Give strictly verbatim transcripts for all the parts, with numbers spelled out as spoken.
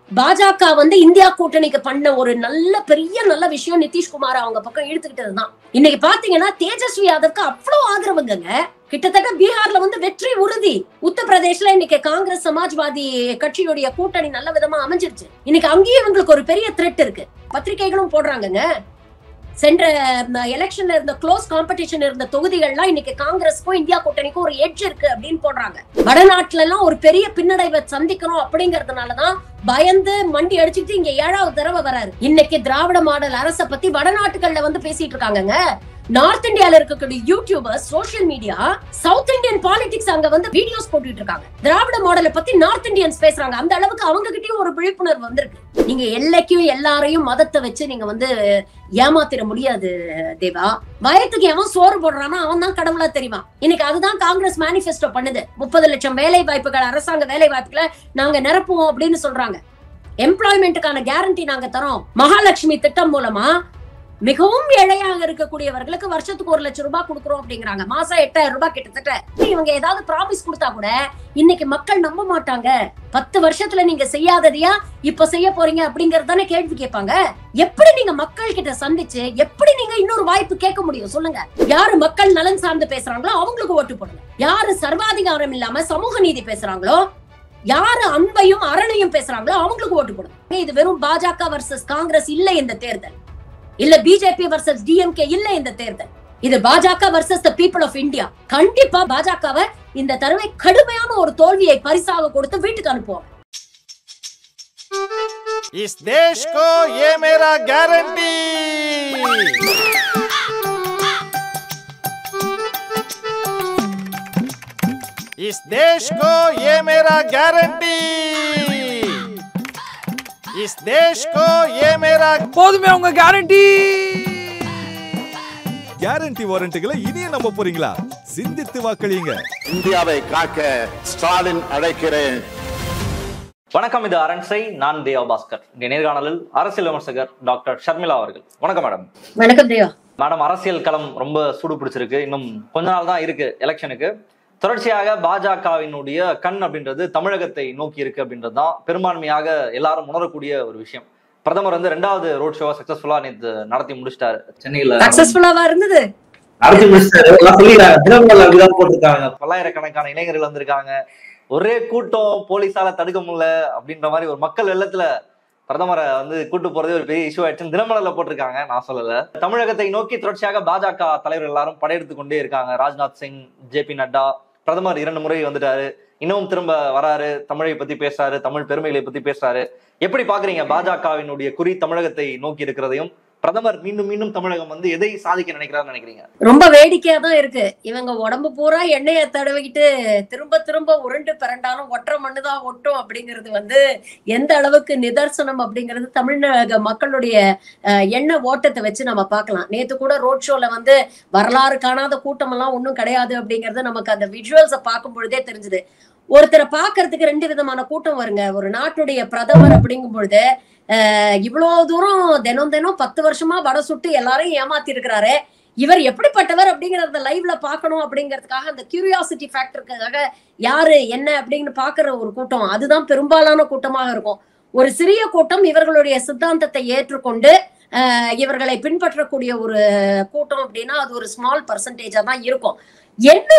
பாஜக வந்து இந்தியா கூட்டணிக்கு பண்ண ஒரு நல்ல பெரிய நல்ல விஷயம் நிதிஷ்குமார் அவங்க பக்கம் இழுத்துக்கிட்டதுதான். இன்னைக்கு பாத்தீங்கன்னா தேஜஸ்வி யாதவ்க்கு அவ்வளவு ஆதரவுங்க. கிட்டத்தட்ட பீகார்ல வந்து வெற்றி உறுதி. உத்தரப்பிரதேஷ்ல இன்னைக்கு காங்கிரஸ் சமாஜ்வாதி கட்சியுடைய கூட்டணி நல்ல விதமா அமைஞ்சிருச்சு. இன்னைக்கு அங்கேயும் இவங்களுக்கு ஒரு பெரிய த்ரெட் இருக்கு. பத்திரிகைகளும் போடுறாங்க. சென்ற எலெக்ஷன்ல இருந்த க்ளோஸ் காம்படிஷன் இருந்த தொகுதிகள்லாம் இன்னைக்கு காங்கிரஸ்க்கும் இந்தியா கூட்டணிக்கும் ஒரு எட்ஜ் இருக்கு அப்படின்னு போடுறாங்க. வடநாட்டுல எல்லாம் ஒரு பெரிய பின்னடைவை சந்திக்கணும் அப்படிங்கறதுனாலதான் பயந்து மண்டி அடிச்சுட்டு இங்க ஏழாவது தடவை வராரு. இன்னைக்கு திராவிட மாடல் அரசை பத்தி வடநாட்டுகள்ல வந்து பேசிட்டு இருக்காங்க. நார்த் இந்தியால இருக்கக்கூடிய youtubers, social media, south Indian politics அங்க வந்து வீடியோஸ் போட்டுட்டு இருக்காங்க. திராவிட மாடலை பத்தி நார்த் இந்தியன்ஸ் பேசுறாங்க. அந்த அளவுக்கு அவங்க கிட்டயும் ஒரு விழிப்புணர்வு வந்திருக்கு. நீங்க எல்லைக்கும் எல்லாரையும் மதத்தை வச்சு நீங்க வந்து ஏமாத்திர முடியாது தேவா. வயத்துக்கு எவன் சோறு போடுறானா அவன் தான் கடவுளா தெரியுமா. இன்னைக்கு அதுதான் காங்கிரஸ் மேனிபெஸ்டோ பண்ணுது. முப்பது லட்சம் வேலை வாய்ப்புகள், அரசாங்க வேலை வாய்ப்புகளை நாங்க நிரப்புவோம் அப்படின்னு சொல்றாங்க. எம்ப்ளாய்மெண்ட்டுக்கான கேரண்டி நாங்க தரோம். மகாலட்சுமி திட்டம் மூலமா மிகவும் ஏழையாக இருக்கக்கூடியவர்களுக்கு வருஷத்துக்கு ஒரு லட்சம் ரூபாய் கொடுக்குறோம் அப்படிங்கிறாங்க. மாசம் எட்டாயிரம் ரூபாய் கிட்டத்தட்ட. இவங்க ஏதாவது ப்ராமிஸ் கொடுத்தா கூட இன்னைக்கு மக்கள் நம்ப மாட்டாங்க. பத்து வருஷத்துல நீங்க செய்யாததையா இப்ப செய்ய போறீங்க அப்படிங்கறதானே கேள்வி கேட்பாங்க. எப்படி நீங்க மக்கள் கிட்ட சந்திச்சு எப்படி நீங்க இன்னொரு வாய்ப்பு கேட்க முடியும் சொல்லுங்க. யாரு மக்கள் நலன் சார்ந்து பேசுறாங்களோ அவங்களுக்கு ஓட்டு போடுங்க. யாரு சர்வாதிகாரம் இல்லாம சமூக நீதி பேசுறாங்களோ, யாரு அன்பையும் அரணையும் பேசுறாங்களோ அவங்களுக்கு ஓட்டு போடுங்க. இது வெறும் பாஜக வர்சஸ் காங்கிரஸ் இல்ல இந்த தேர்தல். இல்ல பிஜேபி வர்சஸ் டிஎம்கே இல்ல இந்த தேர்தல். இது Bajaka versus the people of India. கண்டிப்பா பாஜகவை இந்த தடவை கடுமையான ஒரு தோல்வியை பரிசாக கொடுத்து வீட்டுக்கு அனுப்புவோம். इस देश को ये मेरा गारंटी। इस देश को ये मेरा गारंटी। इस देश को ये मेरा போதுமே உங்க கேரண்டி. கேரண்டி வாரண்டிகளை இனியே நம்ப போறீங்களா? சிந்தித்து வாக்களியுங்க. இந்தியாவை காக்க ஸ்டாலின் அழைக்கிறேன். வணக்கம், இது அரண்சை. நான் தேவா பாஸ்கர். இந்த நேர்காணலில் அரசியல் விமர்சகர் டாக்டர் ஷர்மிளா அவர்கள். வணக்கம் மேடம். வணக்கம் தேவா. மேடம், அரசியல் களம் ரொம்ப சூடு பிடிச்சிருக்கு. இன்னும் கொஞ்ச நாள் தான் இருக்கு எலெக்ஷனுக்கு. தொடர்ச்சியாக பாஜகவினுடைய கண் அப்படின்றது தமிழகத்தை நோக்கி இருக்கு அப்படின்றதுதான் பெரும்பான்மையாக எல்லாரும் உணரக்கூடிய ஒரு விஷயம். பிரதமர் வந்து ரெண்டாவது ரோட் ஷோவா சக்சஸ்ஃபுல்லா நேற்று நடத்தி முடிச்சிட்டாரு. சென்னையில சக்சஸ்ஃபுல்லாவா இருந்தது. நடத்தி முடிச்சிட்டாரு. சொல்லிடுறாங்க, போட்டிருக்காங்க. பல்லாயிரக்கணக்கான இளைஞர்கள் வந்திருக்காங்க. ஒரே கூட்டம், போலீஸால தடுக்க முடியல அப்படின்ற மாதிரி ஒரு மக்கள் வெள்ளத்துல பிரதமரை வந்து கூட்டு போறதே ஒரு பெரிய இஷ்யூ ஆயிடுச்சு. தினமலர்ல போட்டிருக்காங்க, நான் சொல்லல. தமிழகத்தை நோக்கி தொடர்ச்சியாக பாஜக தலைவர்கள் எல்லாரும் படையெடுத்து கொண்டே இருக்காங்க. ராஜ்நாத் சிங், ஜே பி நட்டா, பிரதமர் இரண்டு முறை வந்துட்டாரு, இன்னமும் திரும்ப வராரு, தமிழை பத்தி பேசுறாரு, தமிழ் பெருமைகளை பத்தி பேசுறாரு. எப்படி பாக்குறீங்க பாஜகவினுடைய குறி தமிழகத்தை நோக்கி இருக்கிறதையும், பிரதமர் மீண்டும் மீண்டும் தமிழகம் வந்து எதை சாதிக்க நினைக்கிறாருன்னு நினைக்கிறீங்க? ரொம்ப வேடிக்கையா தான் இருக்கு. இவங்க உடம்பு பூரா எண்ணெயை தடவிக்கிட்டு திரும்ப திரும்ப உருண்டு பிறண்டாலும் ஒற்றை மண்ணுதான் ஒட்டும் அப்படிங்கிறது வந்து எந்த அளவுக்கு நிதர்சனம் அப்படிங்கிறது தமிழக மக்களுடைய எண்ண ஓட்டத்தை வச்சு நம்ம பார்க்கலாம். நேத்து கூட ரோட் ஷோல வந்து வரலாறு காணாத கூட்டம் எல்லாம் ஒன்றும் கிடையாது அப்படிங்கிறது நமக்கு அந்த விஜுவல்ஸை பார்க்கும் பொழுதே தெரிஞ்சுது. ஒருத்தரை பாக்குறதுக்கு ரெண்டு விதமான கூட்டம் வருங்க. ஒரு நாட்டுடைய பிரதமர் அப்படிங்கும் பொழுது அஹ் இவ்வளவு தூரம் தினம் தினம் பத்து வருஷமா வடை சுட்டு எல்லாரையும் ஏமாத்தி இருக்கிறாரு. இவர் எப்படிப்பட்டவர் அப்படிங்கறத லைவ்ல பாக்கணும் அப்படிங்கிறதுக்காக அந்த கியூரியாசிட்டி ஃபேக்டருக்காக யாரு என்ன அப்படின்னு பாக்குற ஒரு கூட்டம், அதுதான் பெரும்பாலான கூட்டமாக இருக்கும். ஒரு சிறிய கூட்டம் இவர்களுடைய சித்தாந்தத்தை ஏற்றுக்கொண்டு அஹ் இவர்களை பின்பற்றக்கூடிய ஒரு கூட்டம் அப்படின்னா அது ஒரு ஸ்மால் பர்சன்டேஜா தான் இருக்கும். என்ன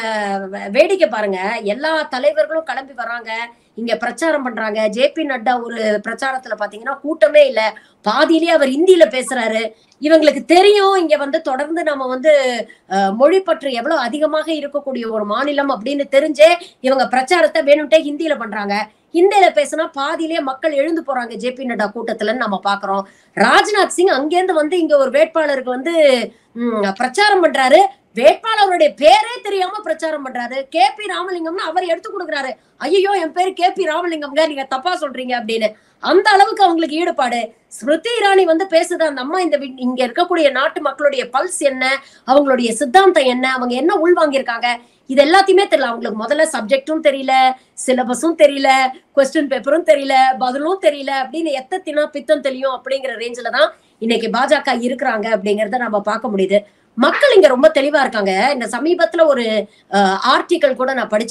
வேடிக்கை பாருங்க, எல்லா தலைவர்களும் கிளம்பி வராங்க, இங்க பிரச்சாரம் பண்றாங்க. ஜே பி நட்டா ஒரு பிரச்சாரத்துல பாத்தீங்கன்னா கூட்டமே இல்ல, பாதியிலேயே அவர் ஹிந்தியில பேசுறாரு. இவங்களுக்கு தெரியும் இங்க வந்து தொடர்ந்து நம்ம வந்து அஹ் மொழி பற்று எவ்வளவு அதிகமாக இருக்கக்கூடிய ஒரு மாநிலம் அப்படின்னு தெரிஞ்சே இவங்க பிரச்சாரத்தை வேணும்ட்டே ஹிந்தியில பண்றாங்க. ஹிந்தியில பேசினா பாதியிலேயே மக்கள் எழுந்து போறாங்க ஜே பி நட்டா கூட்டத்துலன்னு நம்ம பாக்குறோம். ராஜ்நாத் சிங் அங்கேருந்து வந்து இங்க ஒரு வேட்பாளருக்கு வந்து உம் பிரச்சாரம் பண்றாரு. வேட்பாளருடைய பேரே தெரியாம பிரச்சாரம் பண்றாரு. கே பி ராமலிங்கம்னு அவர் எடுத்து கொடுக்குறாரு. ஐயோ என் பேரு கே பி ராமலிங்கம்ங்க, நீங்க தப்பா சொல்றீங்க அப்படின்னு. அந்த அளவுக்கு அவங்களுக்கு ஈடுபாடு. ஸ்மிருதி இரானி வந்து பேசுது, அந்த அம்மா இந்த இங்க இருக்கக்கூடிய நாட்டு மக்களுடைய பல்ஸ் என்ன, அவங்களுடைய சித்தாந்தம் என்ன, அவங்க என்ன உள்வாங்கியிருக்காங்க, இது எல்லாத்தையுமே தெரியல அவங்களுக்கு. முதல்ல சப்ஜெக்டும் தெரியல, சிலபஸும் தெரியல, கொஸ்டின் பேப்பரும் தெரியல, பதிலும் தெரியல அப்படின்னு எத்தத்தினா பித்தம் தெரியும் அப்படிங்கிற ரேஞ்சில தான் இன்னைக்கு பாஜக இருக்கிறாங்க அப்படிங்கறத நம்ம பார்க்க முடியுது. மக்கள் இங்க ரொம்ப தெளிவா இருக்காங்க. இந்த சமீபத்துல ஒரு ஆர்டிக்கல் கூட நான் படிச்சேன்.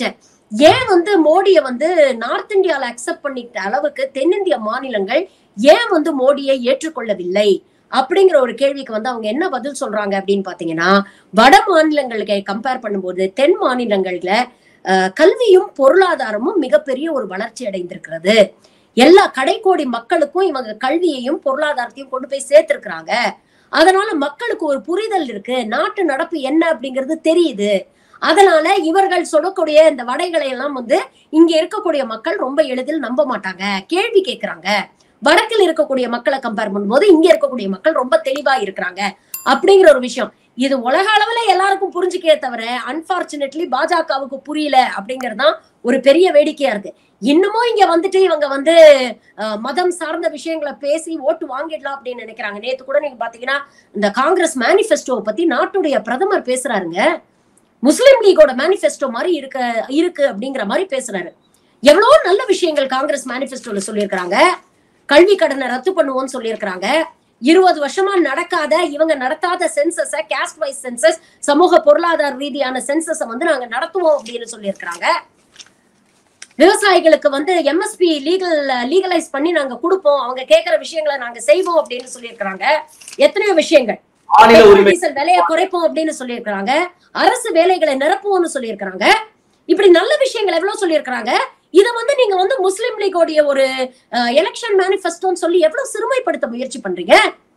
ஏன் வந்து மோடியை வந்து நார்த் இந்தியால அக்செப்ட் பண்ணிட்ட அளவுக்கு தென்னிந்திய மாநிலங்கள் ஏன் வந்து மோடியை ஏற்றுக்கொள்ளவில்லை அப்படிங்கிற ஒரு கேள்விக்கு வந்து அவங்க என்ன பதில் சொல்றாங்க அப்படின்னு பாத்தீங்கன்னா, வட மாநிலங்களுக்கு கம்பேர் பண்ணும்போது தென் மாநிலங்கள்ல அஹ் கல்வியும் பொருளாதாரமும் மிகப்பெரிய ஒரு வளர்ச்சி அடைந்திருக்கிறது. எல்லா கடைக்கோடி மக்களுக்கும் இவங்க கல்வியையும் பொருளாதாரத்தையும் கொண்டு போய் சேர்த்திருக்கிறாங்க. அதனால மக்களுக்கு ஒரு புரிதல் இருக்கு, நாட்டு நடப்பு என்ன அப்படிங்கிறது தெரியுது. அதனால இவர்கள் சொல்லக்கூடிய இந்த வடைகளை எல்லாம் வந்து இங்க இருக்கக்கூடிய மக்கள் ரொம்ப எளிதில் நம்ப மாட்டாங்க, கேள்வி கேட்கிறாங்க. வடக்கில் இருக்கக்கூடிய மக்களை கம்பேர் பண்ணும்போது இங்க இருக்கக்கூடிய மக்கள் ரொம்ப தெளிவா இருக்கிறாங்க அப்படிங்கிற ஒரு விஷயம். இது உலக அளவுல எல்லாருக்கும் புரிஞ்சுக்கே தவிர அன்பார்ச்சுனேட்லி பாஜகவுக்கு புரியல அப்படிங்கறதுதான் ஒரு பெரிய வேடிக்கையா இருக்கு. இன்னமும் இங்க வந்துட்டு இவங்க வந்து மதம் சார்ந்த விஷயங்களை பேசி ஓட்டு வாங்கிடலாம் அப்படின்னு நினைக்கிறாங்க. நேத்து கூட நீங்க பாத்தீங்கன்னா இந்த காங்கிரஸ் மேனிஃபெஸ்டோவை பத்தி நாட்டுடைய பிரதமர் பேசுறாருங்க. முஸ்லிம் லீகோட மேனிஃபெஸ்டோ மாதிரி இருக்க இருக்கு அப்படிங்கிற மாதிரி பேசுறாரு. எவ்வளவு நல்ல விஷயங்கள் காங்கிரஸ் மேனிஃபெஸ்டோல சொல்லியிருக்கிறாங்க. கல்வி கடனை ரத்து பண்ணுவோம்னு சொல்லியிருக்கிறாங்க. இருபது வருஷமா நடக்காத இவங்க நடத்தாத சென்சஸ, காஸ்ட் வைஸ் சென்சஸ், சமூக பொருளாதார ரீதியான சென்சஸ வந்து நாங்க நடத்துவோம் அப்படின்னு சொல்லியிருக்கிறாங்க. விவசாயிகளுக்கு வந்து எம்எஸ்பி லீகல் லீகலைஸ் பண்ணி நாங்க கொடுப்போம், அவங்க கேட்கிற விஷயங்களை நாங்க செய்வோம் அப்படின்னு சொல்லியிருக்கிறாங்க. எத்தனையோ விஷயங்கள். டீசல் விலையை குறைப்போம் அப்படின்னு சொல்லியிருக்கிறாங்க. அரசு வேலைகளை நிரப்புவோம்னு சொல்லியிருக்கிறாங்க. இப்படி நல்ல விஷயங்கள் எவ்வளவு சொல்லியிருக்கிறாங்க. இதை வந்து நீங்க வந்து முஸ்லிம் லீகோடைய ஒரு எலெக்ஷன் மேனிஃபெஸ்டோன்னு சொல்லி எவ்வளவு சிறுமைப்படுத்த முயற்சி பண்றீங்க.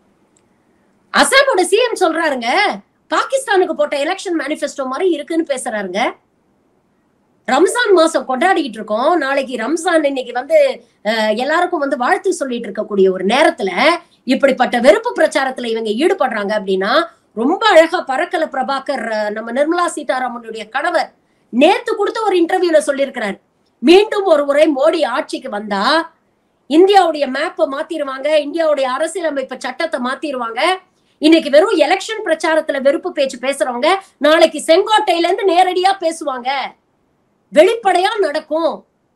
அசாமோட சிஎம் சொல்றாருங்க, பாகிஸ்தானுக்கு போட்ட எலெக்ஷன் மேனிஃபெஸ்டோ மாதிரி இருக்குன்னு பேசுறாருங்க. ரம்ஜான் மாசம் கொண்டாடிக்கிட்டு இருக்கோம். நாளைக்கு ரம்ஜான், இன்னைக்கு வந்து எல்லாருக்கும் வந்து வாழ்த்து சொல்லிட்டு இருக்கக்கூடிய ஒரு நேரத்துல இப்படிப்பட்ட வெறுப்பு பிரச்சாரத்துல இவங்க ஈடுபடுறாங்க அப்படின்னா ரொம்ப அழகா பரக்கல பிரபாகர், நம்ம நிர்மலா சீதாராமனுடைய கணவர், நேத்து கொடுத்த ஒரு இன்டர்வியூல சொல்லியிருக்கிறார், மீண்டும் ஒரு முறை மோடி ஆட்சிக்கு வந்தா இந்தியாவுடைய மேப்பை மாத்திருவாங்க, இந்தியாவுடைய அரசியலமைப்பு சட்டத்தை மாத்திருவாங்க. இன்னைக்கு வெறும் எலெக்ஷன் பிரச்சாரத்துல வெறுப்பு பேச்சு பேசுறவங்க நாளைக்கு செங்கோட்டையில இருந்து நேரடியா பேசுவாங்க. வெளிப்படையா நடக்கும்.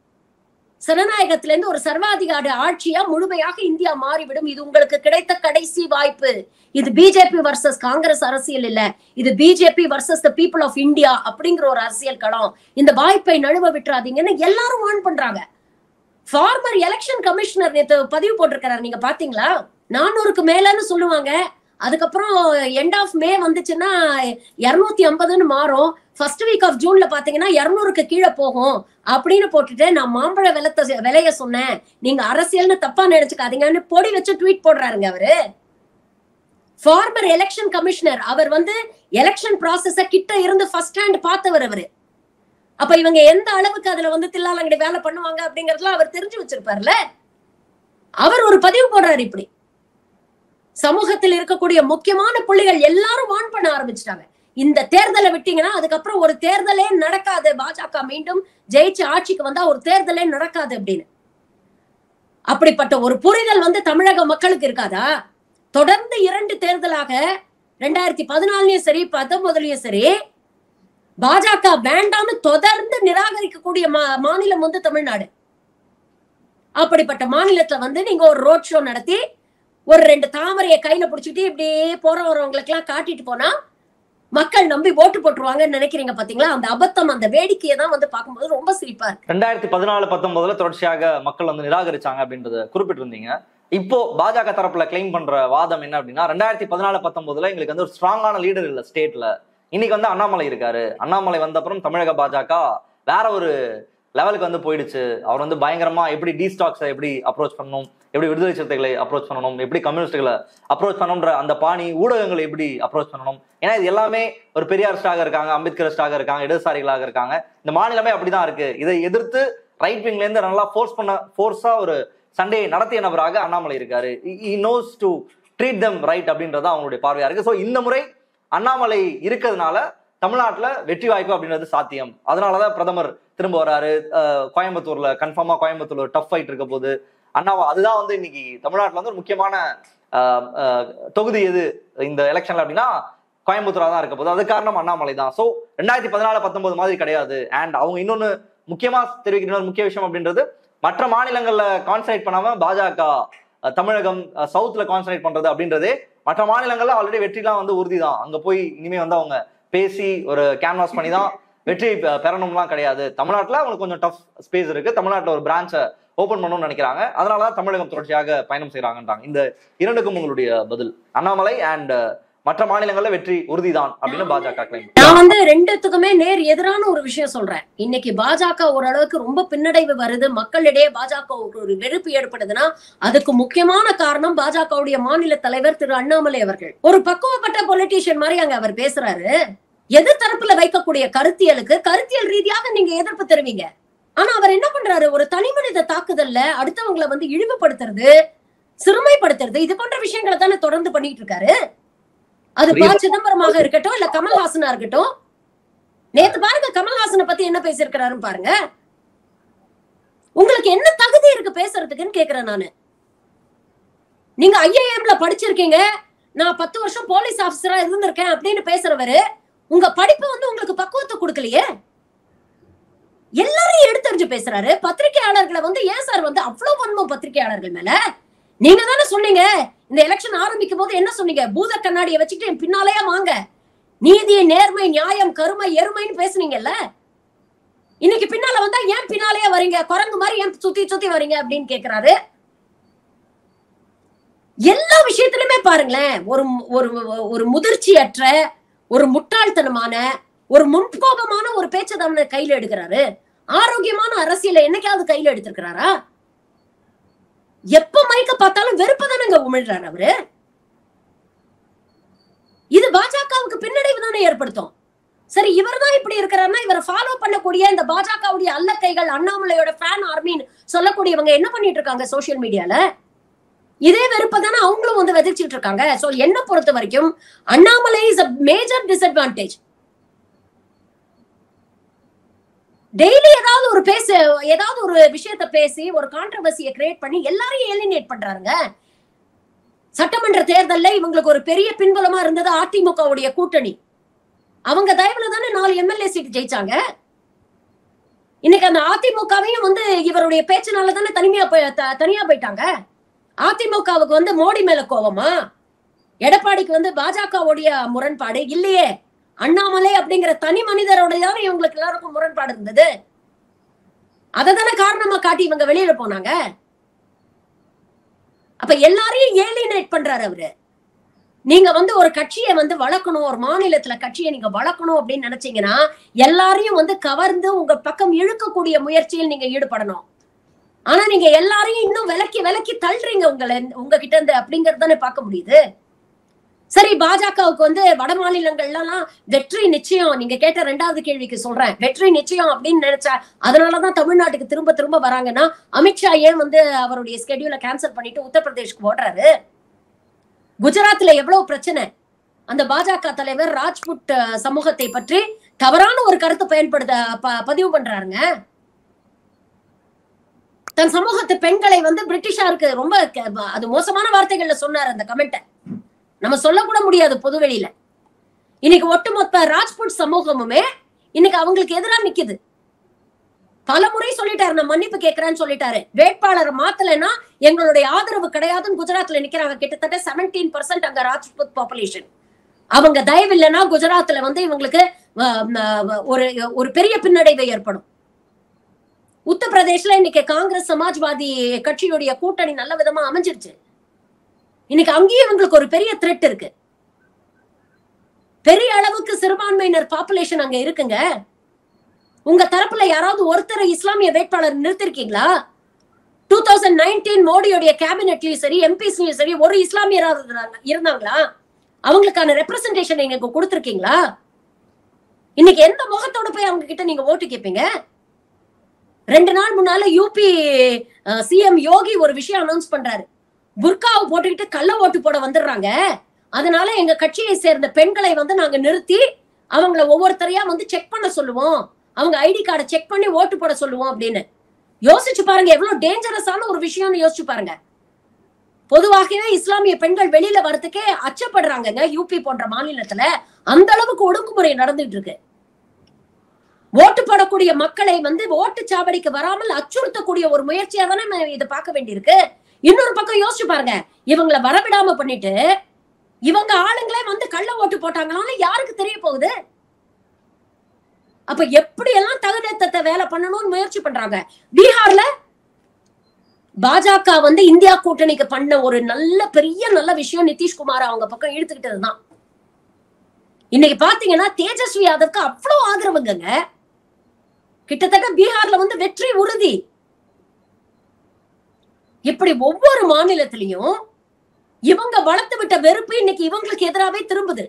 ஜனநாயகத்துல இருந்து ஒரு சர்வாதிகார ஆட்சியா முழுமையாக இந்தியா மாறிவிடும். இது உங்களுக்கு கிடைத்த கடைசி வாய்ப்பு. இது பிஜேபி வர்சஸ் காங்கிரஸ் அரசியல் இல்ல, இது BJP versus the people of India அப்படிங்கிற ஒரு அரசியல் களம். இந்த வாய்ப்பை நழுவ விட்டுறாதீங்கன்னு எல்லாரும் வார்ன் பண்றாங்க. ஃபார்மர் எலெக்ஷன் கமிஷனர் நேத்து பதிவு போட்டிருக்கிறாரு, நீங்க பாத்தீங்களா? நானூறுக்கு மேலன்னு சொல்லுவாங்க. அதுக்கப்புறம் எண்ட் ஆஃப் மே வந்துச்சுன்னா இருநூத்தி ஐம்பதுன்னு மாறும். ஃபர்ஸ்ட் வீக் ஆஃப் ஜூன்ல பாத்தீங்கன்னா இருநூறுக்கு கீழே போகும் அப்படின்னு போட்டுட்டு நான் மாம்பழ விலத்த விலைய சொன்னேன், நீங்க அரசியல்னு தப்பா நினைச்சுக்காதீங்கன்னு பொடி வச்சு ட்வீட் போடுறாருங்க அவரு. ஃபார்மர் எலெக்ஷன் கமிஷனர், அவர் வந்து எலெக்ஷன் ப்ராசஸ கிட்ட இருந்து ஃபர்ஸ்ட் ஹேண்ட் பார்த்தவர் அவரு. அப்ப இவங்க எந்த அளவுக்கு அதுல வந்து தில்லாலங்கடி வேலை பண்ணுவாங்க அப்படிங்கறதுலாம் அவர் தெரிஞ்சு வச்சிருப்பார்ல. அவர் ஒரு பதிவு போடுறாரு இப்படி. சமூகத்தில் இருக்கக்கூடிய முக்கியமான புள்ளிகள் எல்லாரும் வான் பண்ண ஆரம்பிச்சிட்டாங்க. இந்த தேர்தலை விட்டீங்கன்னா அதுக்கப்புறம் ஒரு தேர்தலே நடக்காது, பாஜக மீண்டும் ஜெயிச்சு ஆட்சிக்கு வந்தா ஒரு தேர்தலே நடக்காது அப்படின்னு. அப்படிப்பட்ட ஒரு புரிதல் வந்து தமிழக மக்களுக்கு இருக்காதா? தொடர்ந்து இரண்டு தேர்தலாக ரெண்டாயிரத்தி பதினாலுலயும் சரி பத்தொன்பதுலயும் சரி பாஜக வேண்டாம்னு தொடர்ந்து நிராகரிக்கக்கூடிய மாநிலம் வந்து தமிழ்நாடு. அப்படிப்பட்ட மாநிலத்துல வந்து நீங்க ஒரு ரோட் ஷோ நடத்தி ஒரு ரெண்டு தாமரையை கையில பிடிச்சிட்டு இப்படியே போற வரவங்களுக்கு எல்லாம் காட்டிட்டு போனா மக்கள் நம்பி ஓட்டு போட்டுருவாங்கன்னு நினைக்கிறீங்க பாத்தீங்களா? அந்த அபத்தம், அந்த வேடிக்கையை தான் வந்து பார்க்கும்போது ரொம்ப சிரிப்பா இருக்கு. ரெண்டாயிரத்தி பதினாலு பத்தொன்பதுல தொடர்ச்சியாக மக்கள் வந்து நிராகரிச்சாங்க அப்படின்றத குறிப்பிட்டிருந்தீங்க. இப்போ பாஜக தரப்புல கிளைம் பண்ற வாதம் என்ன அப்படின்னா, ரெண்டாயிரத்தி பதினாலு பத்தொன்பதுல எங்களுக்கு வந்து ஒரு ஸ்ட்ராங்கான லீடர் இல்ல ஸ்டேட்ல. இன்னைக்கு வந்து அண்ணாமலை இருக்காரு. அண்ணாமலை வந்த அப்புறம் தமிழக பாஜக வேற ஒரு லெவலுக்கு வந்து போயிடுச்சு. அவர் வந்து பயங்கரமா எப்படி டீஸ்டாக்ஸை எப்படி அப்ரோச் பண்ணணும், எப்படி விடுதலை சிறுத்தைகளை அப்ரோச் பண்ணணும், எப்படி கம்யூனிஸ்டுகளை அப்ரோச் பண்ணணும்ன்ற அந்த பாணி, ஊடகங்களை எப்படி அப்ரோச் பண்ணணும். ஏன்னா இது எல்லாமே ஒரு பெரியாரிஸ்டாக இருக்காங்க, அம்பேத்கரிஸ்டாக இருக்காங்க, இடதுசாரிகளாக இருக்காங்க. இந்த மாநிலமே அப்படிதான் இருக்கு. இதை எதிர்த்து ரைட் விங்ல இருந்து நல்லா ஃபோர்ஸ் பண்ண ஃபோர்ஸா ஒரு சண்டையை நடத்திய நபராக அண்ணாமலை இருக்காரு. he knows to treat them right அப்படின்றது அவங்களுடைய பார்வையா இருக்கு. ஸோ இந்த முறை அண்ணாமலை இருக்கிறதுனால தமிழ்நாட்டுல வெற்றி வாய்ப்பு அப்படின்றது சாத்தியம். அதனாலதான் பிரதமர் திரும்ப வராரு. கோயம்புத்தூர்ல கன்ஃபார்மா கோயம்புத்தூர்ல டஃப் ஃபைட் இருக்க போது அண்ணாவா. அதுதான் வந்து இன்னைக்கு தமிழ்நாட்டுல வந்து ஒரு முக்கியமான தொகுதி எது இந்த எலெக்ஷன்ல அப்படின்னா கோயம்புத்தூரா தான் இருக்க போகுது. அது காரணம் அண்ணாமலை தான். ஸோ ரெண்டாயிரத்தி பதினாலு பத்தொன்பது மாதிரி கிடையாது. அண்ட் அவங்க இன்னொன்னு முக்கியமா தெரிவிக்கிற ஒரு முக்கிய விஷயம் அப்படின்றது, மற்ற மாநிலங்கள்ல கான்சன்ட்ரேட் பண்ணாம பாஜக தமிழகம் சவுத்ல கான்சன்ட்ரேட் பண்றது அப்படின்றதே மற்ற மாநிலங்கள்ல ஆல்ரெடி வெற்றிலாம் வந்து உறுதி தான். அங்க போய் இனிமே வந்து அவங்க பேசி ஒரு கேன்வாஸ் பண்ணி தான் வெற்றி பெறணும்லாம் கிடையாது. தமிழ்நாட்டுல அவங்களுக்கு கொஞ்சம் டஃப் ஸ்பேஸ் இருக்கு, தமிழ்நாட்டுல ஒரு பிரான்ச்சை ஓபன் பண்ணணும்னு நினைக்கிறாங்க, அதனாலதான் தமிழகம் தொடர்ச்சியாக பயணம் செய்யறாங்கன்றாங்க. இந்த இரண்டுக்கும் உங்களுடைய பதில்? அண்ணாமலை அண்ட் மற்ற மாநிலங்கள்ல வெற்றி உறுதிதான் அப்படின்னு பாஜக கிளைம். நான் வந்து ரெண்டுத்துக்குமே நேர் எதிரான ஒரு விஷயம் சொல்றேன். இன்னைக்கு பாஜக ஓரளவுக்கு ரொம்ப பின்னடைவு வருது, மக்களிடையே பாஜக ஒரு வெறுப்பு ஏற்படுதுன்னா அதுக்கு முக்கியமான காரணம் பாஜகவுடைய மாநில தலைவர் திரு அண்ணாமலை அவர்கள். ஒரு பக்குவப்பட்ட பொலிட்டீஷியன் மாதிரி அங்க அவர் பேசுறாரு. எதிர் தரப்புல வைக்கக்கூடிய கருத்தியலுக்கு கருத்தியல் ரீதியாக நீங்க எதிர்ப்பு தெரிவிங்க. ஆனா அவர் என்ன பண்றாரு, ஒரு தனி மனித தாக்குதல்ல அடுத்தவங்களை வந்து இழிவுபடுத்துறது, சிறுமைப்படுத்துறது, இது போன்ற விஷயங்களை தானே தொடர்ந்து பண்ணிட்டு இருக்காரு. அது ப சிதம்பரமாக இருக்கட்டும், இல்ல கமல்ஹாசனா இருக்கட்டும். நேத்து பாருங்க கமல்ஹாசனை பத்தி என்ன பேசியிருக்கிறாருன்னு பாருங்க. உங்களுக்கு என்ன தகுதி இருக்கு பேசுறதுக்குன்னு கேக்குறேன் நானு. நீங்க ஐஏஎம்ல படிச்சிருக்கீங்க, நான் பத்து வருஷம் போலீஸ் ஆபீசரா இருந்திருக்கேன் அப்படின்னு பேசுறவரு உங்க படிப்பு வந்து உங்களுக்கு பக்குவத்தை கொடுக்கலையே. எல்லாரையும் எடுத்தறிஞ்சு பேசுறாரு. பத்திரிகையாளர்களை வந்து ஏன் சார் வந்து அவ்வளவு வன்மம் பத்திரிகையாளர்கள் மேல? நீங்க தானே சொன்னீங்க இந்த எலெக்ஷன் ஆரம்பிக்கும் போது, என்ன சொன்னீங்க, பூத கண்ணாடியை வச்சுட்டு என் பின்னாலேயே வாங்க, நீதி நேர்மை நியாயம் கருமை எருமைன்னு பேசுனீங்கல்ல. இன்னைக்கு பின்னால வந்தா ஏன் பின்னாலேயே வரீங்க, குரங்கு மாதிரி ஏன் சுத்தி சுத்தி வரீங்க அப்படின்னு கேக்குறாரு. எல்லா விஷயத்திலுமே பாருங்களேன், ஒரு ஒரு முதிர்ச்சியற்ற, ஒரு முட்டாள்தனமான, ஒரு முன்கோபமான ஒரு பேச்சை தான் கையில எடுக்கிறாரு. ஆரோக்கியமான அரசியலை என்னைக்காவது கையில எடுத்திருக்கிறாரா? எப்ப மைக்க பார்த்தாலும் வெறுப்பதானங்க உமிழ்றாரு அவரு. இது பாஜகவுக்கு பின்னடைவு தானே ஏற்படுத்தும். சரி, இவர் தான் இப்படி இருக்கிறாருன்னா இவரை ஃபாலோ பண்ணக்கூடிய இந்த பாஜகவுடைய அல்லக்கைகள், அண்ணாமலையோட ஃபேன் ஆர்மின்னு சொல்லக்கூடியவங்க என்ன பண்ணிட்டு இருக்காங்க சோசியல் மீடியால? இதே வெறுப்பதானே அவங்களும் வந்து விதைச்சிட்டு இருக்காங்க. சோ என்ன பொறுத்த வரைக்கும் Annamalai is a major disadvantage. Daily ஏதாவது ஒரு பேச ஏதாவது ஒரு விஷயத்த பேசி ஒரு கான்ட்ரவர்சியை கிரியேட் பண்ணி எல்லாரையும் ஏலினேட் பண்றாங்க. சட்டமன்ற தேர்தல்ல இவங்களுக்கு ஒரு பெரிய பின்புலமா இருந்தது அதிமுகவுடைய கூட்டணி. அவங்க தயவுல தானே நாலு எம்எல்ஏ சீட் ஜெயிச்சாங்க. இன்னைக்கு அந்த அதிமுகவையும் வந்து இவருடைய பேச்சினால தானே தனிமையா போய் தனியா போயிட்டாங்க. அதிமுகவுக்கு வந்து மோடி மேல கோவமா, எடப்பாடிக்கு வந்து பாஜகவுடைய முரண்பாடு இல்லையே, அண்ணாமலை அப்படிங்கிற தனி மனிதரோட இவங்களுக்கு எல்லாருக்கும் முரண்பாடு இருந்தது. அததானே காரணமா காட்டி இவங்க வெளியில போனாங்க. அப்ப எல்லாரையும் ஏலினேட் பண்றாரு அவரு. நீங்க வந்து ஒரு கட்சியை வந்து வளர்க்கணும், ஒரு மாநிலத்துல கட்சியை நீங்க வளர்க்கணும் அப்படின்னு நினைச்சீங்கன்னா எல்லாரையும் வந்து கவர்ந்து உங்க பக்கம் இழுக்கக்கூடிய முயற்சியில் நீங்க ஈடுபடணும். ஆனா நீங்க எல்லாரையும் இன்னும் விலக்கி விலக்கி தள்ளுறீங்க உங்களை உங்ககிட்ட இருந்து அப்படிங்கறது தானே பார்க்க முடியுது. சரி, பாஜகவுக்கு வந்து வட மாநிலங்கள்லாம் வெற்றி நிச்சயம். நீங்க கேட்ட ரெண்டாவது கேள்விக்கு சொல்றேன், வெற்றி நிச்சயம் அப்படின்னு நினைச்சா அதனாலதான் தமிழ்நாட்டுக்கு திரும்ப திரும்ப வராங்கன்னா அமித்ஷா ஏன் வந்து அவருடைய ஸ்கெடியூலை கேன்சல் பண்ணிட்டு உத்தரப்பிரதேஷ்க்கு ஓடுறாரு? குஜராத்ல எவ்வளவு பிரச்சனை. அந்த பாஜக தலைவர் ராஜ்புட் சமூகத்தை பற்றி தவறான ஒரு கருத்தை பயன்படுத்த பதிவு பண்றாருங்க. தன் சமூகத்து பெண்களை வந்து பிரிட்டிஷாருக்கு ரொம்ப அது மோசமான வார்த்தைகள்ல சொன்னார். அந்த கமெண்ட்டை நம்ம சொல்லக்கூட முடியாது பொதுவெளியில. இன்னைக்கு ஒட்டுமொத்த ராஜ்புட் சமூகமுமே இன்னைக்கு அவங்களுக்கு எதிராக நிக்குது. பல முறை சொல்லிட்டாரு, நான் மன்னிப்பு கேட்கிறேன்னு சொல்லிட்டாரு. வேட்பாளரை மாத்தலைன்னா எங்களுடைய ஆதரவு கிடையாதுன்னு குஜராத்ல நிக்கிறாங்க. கிட்டத்தட்ட செவன்டீன் பர்சன்ட் அங்க ராஜ்புத் பாப்புலேஷன். அவங்க தயவு இல்லைன்னா குஜராத்ல வந்து இவங்களுக்கு ஒரு ஒரு பெரிய பின்னடைவை ஏற்படும். உத்தரப்பிரதேஷ்ல இன்னைக்கு காங்கிரஸ் சமாஜ்வாதி கட்சியுடைய கூட்டணி நல்ல விதமா அமைஞ்சிருச்சு. இன்னைக்கு அங்கேயும் இவங்களுக்கு ஒரு பெரிய த்ரெட் இருக்கு. பெரிய அளவுக்கு சிறுபான்மையினர் பாப்புலேஷன் அங்க இருக்குங்க. உங்க தரப்புல யாராவது ஒருத்தர் இஸ்லாமிய வேட்பாளர் நிறுத்திருக்கீங்களா? டூ தௌசண்ட் நைன்டீன் மோடியோடைய கேபினெட்லயும் சரி எம்பிஸ்லயும் சரி ஒரு இஸ்லாமியராக இருந்தாங்களா? அவங்களுக்கான ரெப்ரசன்டேஷன் நீங்க கொடுத்திருக்கீங்களா? இன்னைக்கு எந்த முகத்தோட போய் அவங்க கிட்ட நீங்க ஓட்டு கேட்பீங்க? ரெண்டு நாள் முன்னால யூபி சிஎம் யோகி ஒரு விஷயம் அனௌன்ஸ் பண்றாரு. புர்காவை போட்டுக்கிட்டு கள்ள ஓட்டு போட வந்துடுறாங்க, அதனால எங்க கட்சியை சேர்ந்த பெண்களை வந்து நாங்க நிறுத்தி அவங்கள ஒவ்வொருத்தரையா வந்து செக் பண்ண சொல்லுவோம், அவங்க ஐடி கார்டை செக் பண்ணி ஓட்டு போட சொல்லுவோம் அப்படின்னு. யோசிச்சு பாருங்க எவ்வளவு டேஞ்சரஸான ஒரு விஷயம்னு யோசிச்சு பாருங்க. பொதுவாகவே இஸ்லாமிய பெண்கள் வெளியில வரதுக்கே அச்சப்படுறாங்க யூபி போன்ற மாநிலத்துல. அந்த அளவுக்கு ஒடுக்குமுறை நடந்துட்டு இருக்கு. ஓட்டு போடக்கூடிய மக்களை வந்து ஓட்டு சாவடிக்கு வராமல் அச்சுறுத்தக்கூடிய ஒரு முயற்சியா தானே இதை பார்க்க வேண்டியிருக்கு. இன்னொரு பக்கம் யோசிச்சு பாருங்க, இவங்களை வரவிடாம பண்ணிட்டு இவங்க ஆளுங்களே வந்து கள்ள ஓட்டு போட்டாங்கனாலும் யாருக்கு தெரிய போகுது? அப்ப எப்படி எல்லாம் தகுதியத்தை வேலை பண்ணணும்னு முயற்சி பண்றாங்க. பீகார்ல பாஜக வந்து இந்தியா கூட்டணிக்கு பண்ண ஒரு நல்ல பெரிய நல்ல விஷயம் நிதிஷ்குமார் அவங்க பக்கம் இழுத்துக்கிட்டதுதான். இன்னைக்கு பாத்தீங்கன்னா தேஜஸ்வி யாதவ்க்கு அவ்வளவு ஆதரவுங்க. கிட்டத்தட்ட பீகார்ல வந்து வெற்றி உறுதி. இப்படி ஒவ்வொரு மாநிலத்திலையும் இவங்க வளர்த்து விட்ட வெறுப்பு இன்னைக்கு இவங்களுக்கு எதிராகவே திரும்புது.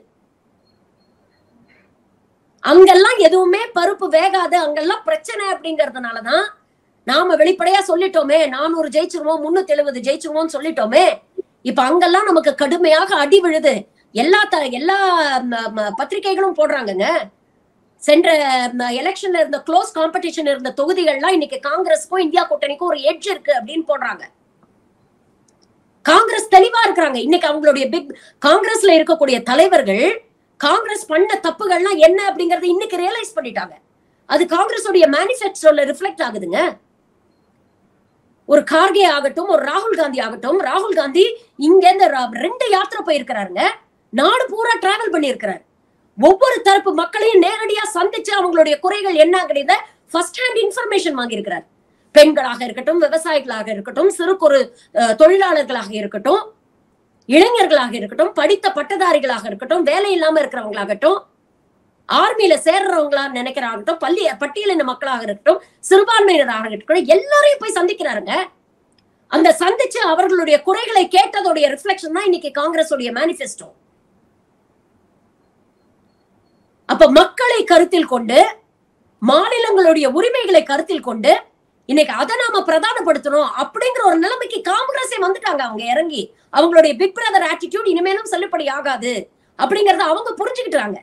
அங்கெல்லாம் எதுவுமே பருப்பு வேகாது, அங்கெல்லாம் பிரச்சனை அப்படிங்கறதுனாலதான் நாம வெளிப்படையா சொல்லிட்டோமே நானூறு ஜெயிச்சிருவோம் முன்னூத்தி எழுபது ஜெயிச்சிருவோம் சொல்லிட்டோமே. இப்ப அங்கெல்லாம் நமக்கு கடுமையாக அடி விழுது. எல்லா த எல்லா பத்திரிகைகளும் போடுறாங்கங்க. சென்ற எலெக்ஷன்ல இருந்த க்ளோஸ் காம்படிஷன் இருந்த தொகுதிகள்லாம் இன்னைக்கு காங்கிரஸுக்கும் இந்தியா கூட்டணிக்கும் ஒரு எட்ஜ் இருக்கு அப்படின்னு போடுறாங்க. காங்கிரஸ் தெளிவா இருக்கிறாங்க. இன்னைக்கு அவங்களுடைய பிக் காங்கிரஸ்ல இருக்கக்கூடிய தலைவர்கள் காங்கிரஸ் பண்ண தப்புகள்லாம் என்ன அப்படிங்கறத இன்னைக்கு ரியலைஸ் பண்ணிட்டாங்க. அது காங்கிரஸ் உடைய மேனிஃபெஸ்டோல ரிஃப்ளெக்ட் ஆகுதுங்க. ஒரு கார்கே ஆகட்டும், ஒரு ராகுல் காந்தி ஆகட்டும், ராகுல் காந்தி இங்க இருந்து ரெண்டு யாத்திரை போயிருக்கிறாருங்க. நாடு பூரா டிராவல் பண்ணி இருக்கிறார். ஒவ்வொரு தரப்பு மக்களையும் நேரடியா சந்திச்சு அவங்களுடைய குறைகள் என்ன அப்படின்றத ஃபர்ஸ்ட் ஹேண்ட் இன்ஃபர்மேஷன் வாங்கி இருக்கிறார். பெண்களாக இருக்கட்டும், விவசாயிகளாக இருக்கட்டும், சிறு குறு தொழிலாளர்களாக இருக்கட்டும், இளைஞர்களாக இருக்கட்டும், படித்த பட்டதாரிகளாக இருக்கட்டும், வேலை இல்லாம இருக்கிறவங்களாகட்டும், ஆர்மியில சேர்றவங்களா நினைக்கிறாகட்டும், பள்ளி பட்டியலின மக்களாக இருக்கட்டும், சிறுபான்மையினராக இருக்கட்டும், எல்லாரையும் போய் சந்திக்கிறாருங்க. அந்த சந்திச்சு அவர்களுடைய குறைகளை கேட்டதோடைய ரிஃப்ளெக்ஷன் தான் இன்னைக்கு காங்கிரஸ் உடைய மேனிஃபெஸ்டோ. அப்ப மக்களை கருத்தில் கொண்டு, மாநிலங்களுடைய உரிமைகளை கருத்தில் கொண்டு இன்னைக்கு அதை நாம பிரதானப்படுத்தணும் அப்படிங்கிற ஒரு நிலைமைக்கு காங்கிரஸே வந்துட்டாங்க. அவங்க இறங்கி அவங்களுடைய பிக் பிரதர் ஆட்டிடியூட் இனிமேலும் செல்லுபடி ஆகாது அப்படிங்கறத அவங்க புரிஞ்சுக்கிட்டாங்க.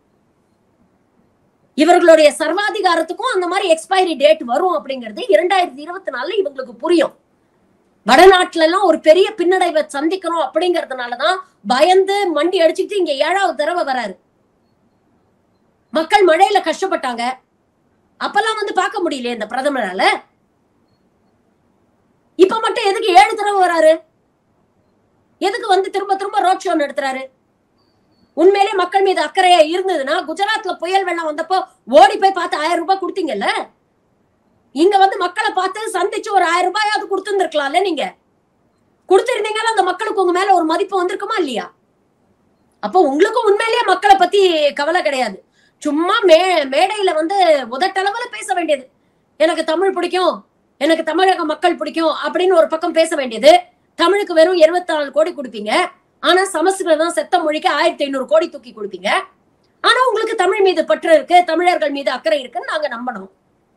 இவர்களுடைய சர்வாதிகாரத்துக்கும் அந்த மாதிரி எக்ஸ்பைரி டேட் வரும் அப்படிங்கிறது இரண்டாயிரத்தி இருபத்தி நாலுல இவங்களுக்கு புரியும். வடநாட்டுல எல்லாம் ஒரு பெரிய பின்னடைவை சந்திக்கணும் அப்படிங்கறதுனாலதான் பயந்து மண்டி அடிச்சுக்கிட்டு இங்க ஏழாவது தடவை வராரு. மக்கள் மழையில கஷ்டப்பட்டாங்க, அப்பெல்லாம் வந்து பார்க்க முடியல இந்த பிரதமரால. இப்ப மட்டும் எதுக்கு ஏழு தடவை வராரு? எதுக்கு வந்து திரும்ப திரும்ப ரோட் ஷோ நடத்துறாரு? உண்மையிலே மக்கள் மீது அக்கறையா இருந்ததுன்னா குஜராத்ல புயல் வெள்ளம் வந்தப்போ ஓடி போய் பார்த்து ஆயிரம் ரூபாய் கொடுத்தீங்கல்ல. இங்க வந்து மக்களை பார்த்து சந்திச்சு ஒரு ஆயிரம் ரூபாயாவது கொடுத்துருந்துருக்கலாம்ல. நீங்க கொடுத்திருந்தீங்கன்னா அந்த மக்களுக்கு உங்க மேல ஒரு மதிப்பு வந்திருக்குமா இல்லையா? அப்போ உங்களுக்கும் உண்மையிலேயே மக்களை பத்தி கவலை கிடையாது. சும்மா மே மேடையில வந்து உதட்டளவுல பேச வேண்டியது, எனக்கு தமிழ் பிடிக்கும், எனக்கு தமிழக மக்கள் பிடிக்கும் அப்படின்னு ஒரு பக்கம் பேச வேண்டியது. தமிழுக்கு வெறும் இருபத்தி நாலு கோடி கொடுப்பீங்க, ஆனா சமஸ்கிருதம் செத்த மொழிக்கு ஆயிரத்தி ஐநூறு கோடி தூக்கி கொடுப்பீங்க. ஆனா உங்களுக்கு தமிழ் மீது பற்று இருக்கு, தமிழர்கள் மீது அக்கறை இருக்குன்னு நாங்க நம்பணும்.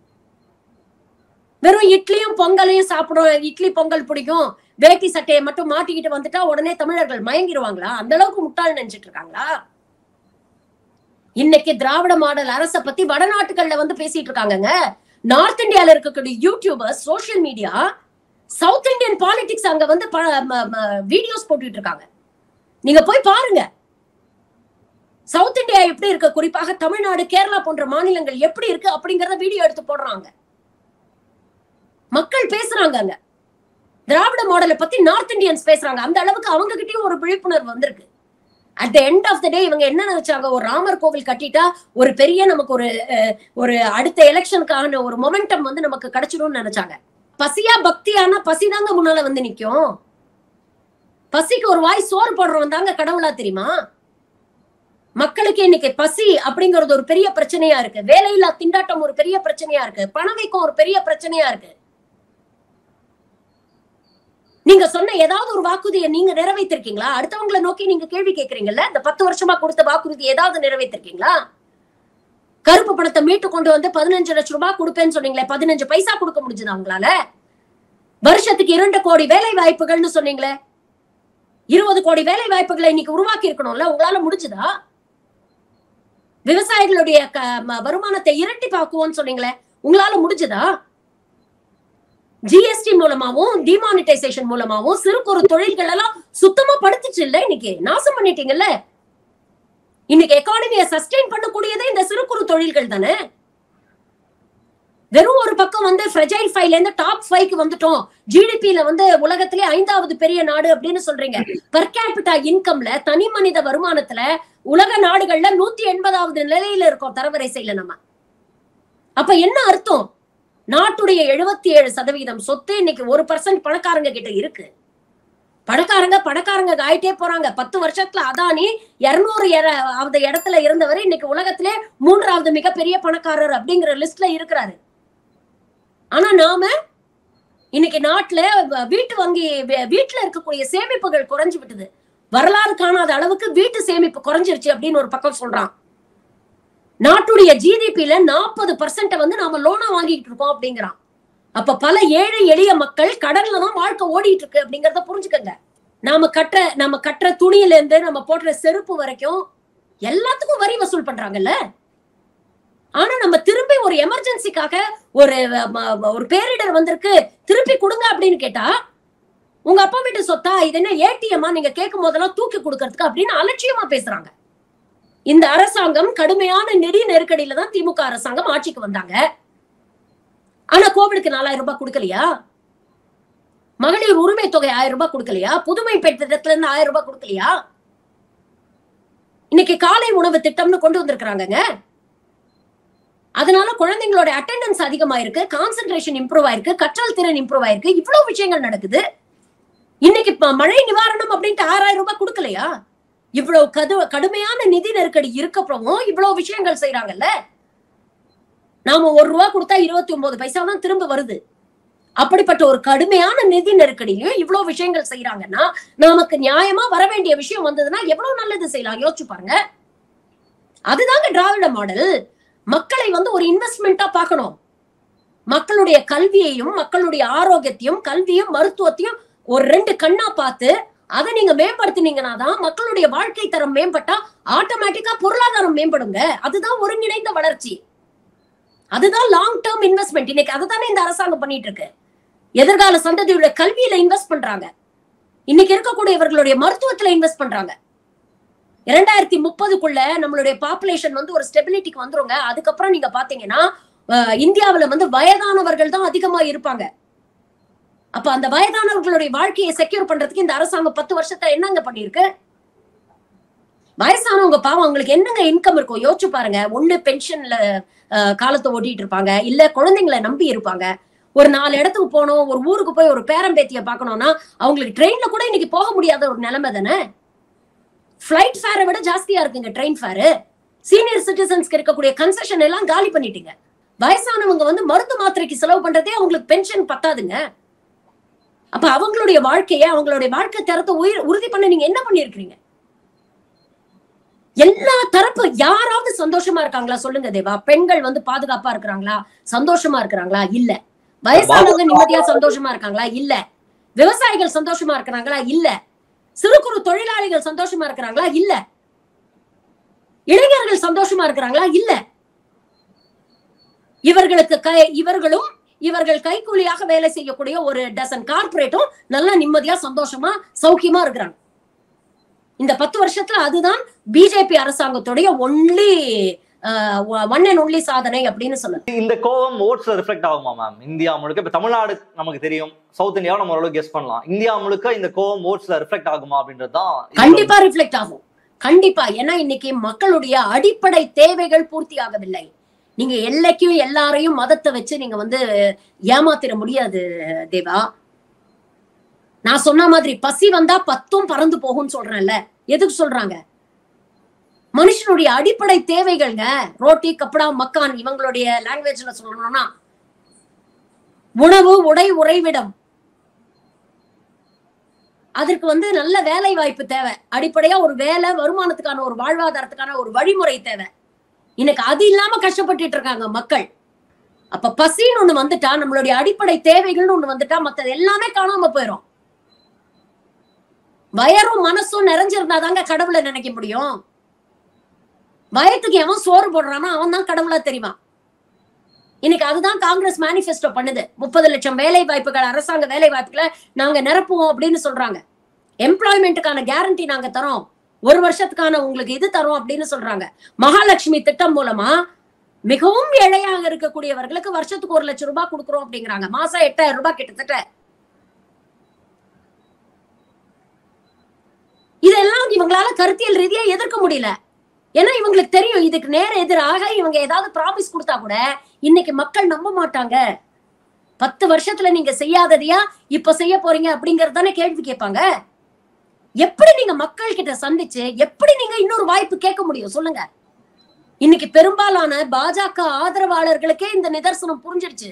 வெறும் இட்லியும் பொங்கலையும் சாப்பிடும், இட்லி பொங்கல் பிடிக்கும், வேட்டி சட்டையை மட்டும் மாட்டிக்கிட்டு வந்துட்டா உடனே தமிழர்கள் மயங்கிடுவாங்களா? அந்த அளவுக்கு முட்டாள் நினைச்சிட்டு இருக்காங்களா? இன்னைக்கு திராவிட மாடல் அரச பத்தி வடநாட்டுகள்ல வந்து பேசிட்டு இருக்காங்க. நார்த் இந்தியால இருக்கக்கூடிய youtubers, social media, south Indian politics அங்க வந்து வீடியோஸ் போட்டுட்டு இருக்காங்க. நீங்க போய் பாருங்க சவுத் இந்தியா எப்படி இருக்கு, குறிப்பாக தமிழ்நாடு, கேரளா போன்ற மாநிலங்கள் எப்படி இருக்கு அப்படிங்கறத வீடியோ எடுத்து போடுறாங்க. மக்கள் பேசுறாங்க. திராவிட மாடலை பத்தி நார்த் இந்தியன்ஸ் பேசுறாங்க. அந்த அளவுக்கு அவங்க கிட்டயும் ஒரு விழிப்புணர்வு வந்திருக்கு. At the end of the day இவங்க என்ன நினைச்சாங்க? ஒரு ராமர் கோவில் கட்டிட்டா ஒரு பெரிய நமக்கு ஒரு ஒரு அடுத்த எலெக்ஷனுக்கான ஒரு மொமெண்டம் வந்து நமக்கு கிடைச்சிடும்னு நினைச்சாங்க. பசியா பக்தியானா பசிதாங்க முன்னால வந்து நிக்கும். பசிக்கு ஒரு வாய் சோறு போடுறவன் தாங்க கடவுளா தெரியுமா? மக்களுக்கு இன்னைக்கு பசி அப்படிங்கறது ஒரு பெரிய பிரச்சனையா இருக்கு. வேலையில்லா திண்டாட்டம் ஒரு பெரிய பிரச்சனையா இருக்கு. பணவீக்கம் ஒரு பெரிய பிரச்சனையா இருக்கு. நீங்க சொன்ன ஏதாவது ஒரு வாக்குறுதியை நீங்க நிறைவேற்றிருக்கீங்களா? அடுத்தவங்களை நோக்கி நீங்க கேள்வி கேட்கறீங்கல்ல. இந்த பத்து வருஷமா கொடுத்த வாக்குறுதி ஏதாவது நிறைவேற்றிருக்கீங்களா? கருப்பு பணத்தை மீட்டு கொண்டு வந்து பதினஞ்சு லட்சம் ரூபாய் கொடுப்பேன்னு சொன்னீங்களே, பதினஞ்சு பைசா கொடுக்க முடிஞ்சதா உங்களால? வருஷத்துக்கு இரண்டு கோடி வேலை வாய்ப்புகள்னு சொன்னீங்களே, இருபது கோடி வேலை வாய்ப்புகளை இன்னைக்கு உருவாக்கி இருக்கணும்ல, உங்களால முடிஞ்சதா? விவசாயிகளுடைய வருமானத்தை இரட்டி பாக்குவோம்னு சொன்னீங்களே, உங்களால முடிஞ்சதா? ஜிஎஸ்டி மூலமாவும் டிமானிட்டைசேஷன் மூலமாவும் சிறு குறு தொழில்கள் எல்லாம் சுத்தமா படுத்துச்சு இல்ல, இன்னைக்கு நாசம் பண்ணிட்டீங்கல்ல. இன்னைக்கு எக்கானமியை சஸ்டெயின் பண்ணக்கூடியதே இந்த சிறு குறு தொழில்கள் தானே. வெறும் ஒரு பக்கம் வந்து ஃப்ரெஜைல் ஃபைவ்ல இருந்து டாப் ஃபைவ்க்கு வந்துட்டோம், ஜிடிபில வந்து உலகத்திலே ஐந்தாவது பெரிய நாடு அப்படின்னு சொல்றீங்க. பெர் கேபிட்டா இன்கம்ல, தனி மனித வருமானத்துல உலக நாடுகள்ல நூத்தி எண்பதாவது நிலையில இருக்கோம் தரவரிசையில. நம்ம அப்ப என்ன அர்த்தம்? நாட்டுடைய எழுபத்தி ஏழு சதவீதம் சொத்து இன்னைக்கு ஒரு பர்சன்ட் பணக்காரங்க கிட்ட இருக்கு. பணக்காரங்க பணக்காரங்க ஆயிட்டே போறாங்க. பத்து வருஷத்துல அதானி இருநூறு இடத்துல இருந்தவர் இன்னைக்கு உலகத்திலே மூன்றாவது மிகப்பெரிய பணக்காரர் அப்படிங்கிற லிஸ்ட்ல இருக்கிறாரு. ஆனா நாம இன்னைக்கு நாட்டுல வீட்டு வங்கி வீட்டுல இருக்கக்கூடிய சேமிப்புகள் குறைஞ்சு விட்டது. வரலாறு காணாத அளவுக்கு வீட்டு சேமிப்பு குறைஞ்சிருச்சு அப்படின்னு ஒரு பக்கம் சொல்றான். நாட்டுடைய ஜிடிபில நாற்பது பர்சன்ட் வந்து நாம லோனா வாங்கிட்டு இருக்கோம் அப்படிங்கிறான். அப்ப பல ஏழை எளிய மக்கள் கடன்ல தான் வாழ்க்கை ஓடிட்டு இருக்கு அப்படிங்கறத புரிஞ்சுக்கங்க. நாம கட்டுற நம்ம கட்டுற துணியில இருந்து நம்ம போடுற செருப்பு வரைக்கும் எல்லாத்துக்கும் வரி வசூல் பண்றாங்கல்ல. ஆனா நம்ம திரும்பி ஒரு எமர்ஜென்சிக்காக ஒரு ஒரு பேரிடர் வந்திருக்கு திருப்பி கொடுங்க அப்படின்னு கேட்டா, உங்க அப்பா வீட்டு சொத்தா இது என்ன ஏடிஎம்மா நீங்க கேட்கும் போதெல்லாம் தூக்கி கொடுக்கறதுக்கு அப்படின்னு அலட்சியமா பேசுறாங்க. இந்த அரசாங்கம் கடுமையான நிதி நெருக்கடியில தான் திமுக அரசாங்கம் ஆட்சிக்கு வந்தாங்க. ஆனா கோவிடுக்கு நாலாயிரம் ரூபாய் கொடுக்கலையா? மகளிர் உரிமை தொகை ஆயிரம் ரூபாய் கொடுக்கலையா? புதுமை பெண் திட்டத்துல இருந்து ஆயிரம் ரூபாய் கொடுக்கலையா? இன்னைக்கு காலை உணவு திட்டம்னு கொண்டு வந்திருக்கிறாங்க. அதனால குழந்தைங்களோட அட்டெண்டன்ஸ் அதிகமாயிருக்கு, கான்சென்ட்ரேஷன் இம்ப்ரூவ் ஆயிருக்கு, கற்றல் திறன் இம்ப்ரூவ் ஆயிருக்கு. இவ்வளவு விஷயங்கள் நடக்குது. இன்னைக்கு மழை நிவாரணம் அப்படின்ட்டு ஆறாயிரம் ரூபாய் கொடுக்கலையா? இவ்வளவு கடு கடுமையான நிதி நெருக்கடி இருக்கப்பவும் இவ்வளவு விஷயங்கள் செய்யறாங்கல்ல. நாம ஒரு ரூபா கொடுத்தா இருபத்தி ஒன்பது பைசா தான் திரும்ப வருது. அப்படிப்பட்ட ஒரு கடுமையான நிதி நெருக்கடியிலும் இவ்வளவு விஷயங்கள் செய்யறாங்கன்னா நமக்கு நியாயமா வர வேண்டிய விஷயம் வந்ததுன்னா எவ்வளவு நல்லது செய்யலாம் யோசிச்சு பாருங்க. அதுதாங்க திராவிட மாடல். மக்களை வந்து ஒரு இன்வெஸ்ட்மெண்டா பார்க்கணும். மக்களுடைய கல்வியையும் மக்களுடைய ஆரோக்கியத்தையும் கல்வியும் மருத்துவத்தையும் ஒரு ரெண்டு கண்ணா பார்த்து அதை நீங்க மேம்படுத்தினீங்கன்னா தான் மக்களுடைய வாழ்க்கை தரம் மேம்பட்டா ஆட்டோமேட்டிக்கா பொருளாதாரம் மேம்படுங்க. அதுதான் ஒருங்கிணைந்த வளர்ச்சி, அதுதான் லாங் டேர்ம் இன்வெஸ்ட்மெண்ட். இன்னைக்கு அதுதானே இந்த அரசாங்கம் பண்ணிட்டு இருக்கு. எதிர்கால சந்ததியுடைய கல்வியில இன்வெஸ்ட் பண்றாங்க. இன்னைக்கு இருக்கக்கூடியவர்களுடைய மருத்துவத்துல இன்வெஸ்ட் பண்றாங்க. இரண்டாயிரத்தி முப்பதுக்குள்ள நம்மளுடைய பாப்புலேஷன் வந்து ஒரு ஸ்டெபிலிட்டிக்கு வந்துருங்க. அதுக்கப்புறம் நீங்க பாத்தீங்கன்னா இந்தியாவில வந்து வயதானவர்கள் தான் அதிகமா இருப்பாங்க. அப்ப அந்த வயதானவர்களுடைய வாழ்க்கையை செக்யூர் பண்றதுக்கு இந்த அரசாங்கம் பத்து வருஷத்துல என்னங்க பண்ணிருக்கு? வயசானவங்க பாவம் அவங்களுக்கு என்னங்க இன்கம் இருக்கும் யோசிச்சு பாருங்க. ஒண்ணு பென்ஷன்ல காலத்தை ஓட்டிட்டு இருப்பாங்க, இல்ல குழந்தைங்களை நம்பி இருப்பாங்க. ஒரு நாலு இடத்துக்கு போனோம், ஒரு ஊருக்கு போய் ஒரு பேரம்பேத்திய பாக்கணும்னா அவங்களுக்கு ட்ரெயின்ல கூட இன்னைக்கு போக முடியாத ஒரு நிலைமை தானே. பிளைட் ஃபேரை விட ஜாஸ்தியா இருக்குங்க ட்ரெயின் ஃபேரு. சீனியர் சிட்டிசன்ஸ்க்கு இருக்கக்கூடிய கன்செஷன் எல்லாம் காலி பண்ணிட்டீங்க. வயசானவங்க வந்து மருந்து மாத்திரைக்கு செலவு பண்றதே அவங்களுக்கு பென்ஷன் பத்தாதுங்க. அப்ப அவங்களுடைய வாழ்க்கைய அவங்களுடைய வாழ்க்கை தரத்தை உயிர் உறுதி பண்ண நீங்க என்ன பண்ணிருக்கீங்க? எல்லா தரப்பு யாராவது சந்தோஷமா இருக்காங்களா சொல்லுங்க தேவா? பெண்கள் வந்து பாதுகாப்பா இருக்கிறாங்களா, சந்தோஷமா இருக்கிறாங்களா? இல்ல. வயசானவங்க நிம்மதியா சந்தோஷமா இருக்காங்களா? இல்ல. விவசாயிகள் சந்தோஷமா இருக்கிறாங்களா? இல்ல. சிறு குறு தொழிலாளிகள் சந்தோஷமா இருக்கிறாங்களா? இல்ல. இளைஞர்கள் சந்தோஷமா இருக்கிறாங்களா? இல்ல. இவர்களுக்கு கை இவர்களும் இவர்கள் கைக்கூலியாக வேலை செய்யக்கூடிய ஒரு டசன் கார்பரேட்டும் நல்லா நிம்மதியா சந்தோஷமா சௌக்கியமா இருக்கிறாங்க. இந்த பத்து வருஷத்துல அதுதான் பிஜேபி அரசாங்கத்துடைய ஒன்லி ஒன் அண்ட் ஒன்லி சாதனை அப்படின்னு சொல்லுங்க. இந்த கோவம் ஓட்ஸ்ல ரிஃப்ளெக்ட் ஆகுமா மேம்? இந்தியா முழுக்க இப்ப தமிழ்நாடு நமக்கு தெரியும், சவுத் இந்தியாவை நம்ம ஓரளவு கெஸ் பண்ணலாம். இந்தியா முழுக்க இந்த கோவம் ஓட்ஸ்ல ரிஃப்ளெக்ட் ஆகுமா அப்படின்றதுதான். கண்டிப்பா ரிஃப்ளெக்ட் ஆகும், கண்டிப்பா. ஏன்னா இன்னைக்கு மக்களுடைய அடிப்படை தேவைகள் பூர்த்தி ஆகவில்லை. நீங்க எல்லைக்கும் எல்லாரையும் மதத்தை வச்சு நீங்க வந்து ஏமாத்திர முடியாது தேவா. நான் சொன்ன மாதிரி பசி வந்தா பத்தும் பறந்து போகும்னு சொல்றேன்ல. எதுக்கு சொல்றாங்க? மனுஷனுடைய அடிப்படை தேவைகள்ங்க. ரோட்டி கப்படா மக்கான் இவங்களுடைய லாங்குவேஜ்ல சொல்லணும்னா உணவு, உடை, உறைவிடம். அதற்கு வந்து நல்ல வேலை வாய்ப்பு தேவை. அடிப்படையா ஒரு வேலை, வருமானத்துக்கான ஒரு வாழ்வாதாரத்துக்கான ஒரு வழிமுறை தேவை. இன்னைக்கு அது இல்லாம கஷ்டப்பட்டு இருக்காங்க மக்கள். அப்ப பசின்னு ஒண்ணு வந்துட்டா, நம்மளுடைய அடிப்படை தேவைகள்னு ஒண்ணு வந்துட்டா மத்தது எல்லாமே காணாம போயிடும். வயரும் மனசும் நிறைஞ்சிருந்தாதாங்க கடவுளை நினைக்க முடியும். வயத்துக்கு எவன் சோறு போடுறானா அவன் தான் கடவுளா தெரியுமா? இன்னைக்கு அதுதான் காங்கிரஸ் மேனிபெஸ்டோ பண்ணுது. முப்பது லட்சம் வேலை வாய்ப்புகள், அரசாங்க வேலை வாய்ப்புகளை நாங்க நிரப்புவோம் அப்படின்னு சொல்றாங்க. எம்ப்ளாய்மெண்ட்டுக்கான கேரண்டி நாங்க தரோம், ஒரு வருஷத்துக்கான உங்களுக்கு இது தரோம் அப்படின்னு சொல்றாங்க. மகாலட்சுமி திட்டம் மூலமா மிகவும் ஏழையாக இருக்கக்கூடியவர்களுக்கு வருஷத்துக்கு ஒரு லட்சம் ரூபாய் கொடுக்குறோம் அப்படிங்கிறாங்க. மாசம் எட்டாயிரம் ரூபாய் கிட்டத்தட்ட. இதெல்லாம் இவங்களால கருத்தியல் ரீதியா எதிர்க்க முடியல. ஏன்னா இவங்களுக்கு தெரியும் இதுக்கு நேர எதிராக இவங்க ஏதாவது ப்ராமிஸ் கொடுத்தா கூட இன்னைக்கு மக்கள் நம்ப மாட்டாங்க. பத்து வருஷத்துல நீங்க செய்யாததையா இப்ப செய்ய போறீங்க அப்படிங்கறதானே கேள்வி கேட்பாங்க. எப்படி நீங்க மக்கள் கிட்ட சந்திச்சு எப்படி நீங்க இன்னொரு வாய்ப்பு கேட்க முடியும் சொல்லுங்க? இன்னைக்கு பெரும்பாலான பாஜக ஆதரவாளர்களுக்கே இந்த நிதர்சனம் புரிஞ்சிடுச்சு.